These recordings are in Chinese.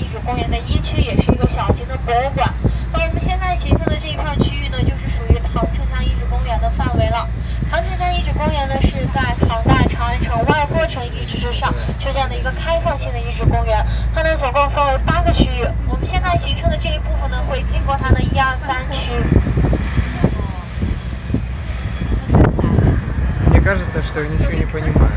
遗址公园的1区，也是一个小型的博物馆。那我们现在行程的这一片区域呢，就是属于唐城墙遗址公园的范围了。唐城墙遗址公园呢，是在唐代长安城外郭城遗址之上修建的一个开放性的遗址公园。它呢总共分为8个区域。我们现在行程的这一部分呢，会经过它的1、2、3区。 Мне кажется, что я ничего не понимаю.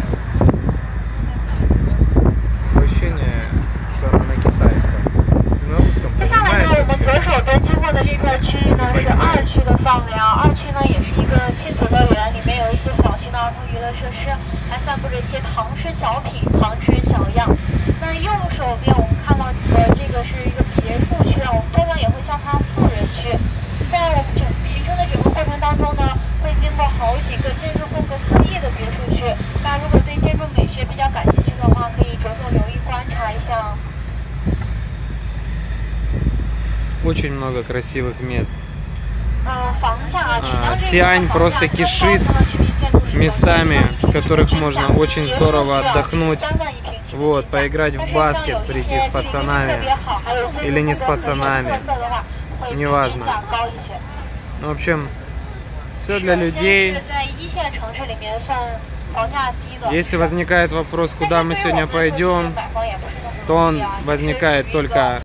Ощущение, что она на китайском. Ты на русском 接下来呢， понимаешь 我们左 вообще? 手边经过的这片区域呢是2区的范围啊。2区呢也是一个亲子乐园，里面有一些小型的儿童娱乐设施，还散布着一些唐诗小品、唐诗小样。那右手边我们看到这个是一个别墅区啊，我们通常也会叫它富人区。在我们行程的整个过程当中呢，会经过好几个建筑风格各异的别墅区。大家如果对建筑美学比较感兴趣的话，可以着重留意观察一下。 Очень много красивых мест. Сиань просто кишит местами, в которых можно очень здорово отдохнуть. Вот, поиграть в баскет, прийти с пацанами или не с пацанами, неважно. В общем, все для людей. Если возникает вопрос, куда мы сегодня пойдем, то он возникает только